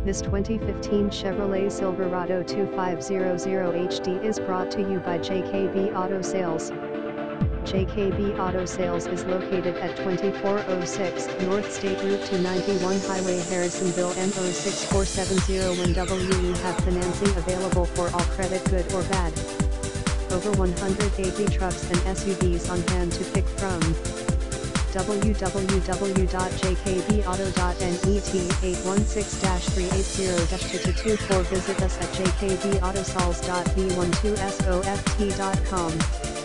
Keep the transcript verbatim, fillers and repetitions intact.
This twenty fifteen Chevrolet Silverado twenty-five hundred H D is brought to you by J K B Auto Sales. J K B Auto Sales is located at twenty-four oh six North State Route two ninety-one Highway Harrisonville N zero six four seven zero one W. We have financing available for all credit, good or bad. Over one hundred eighty trucks and S U Vs on hand to pick from. w w w dot j k b auto dot net eight one six, three eight zero, two two two four. Visit us at j k b auto sales dot v twelve soft dot com.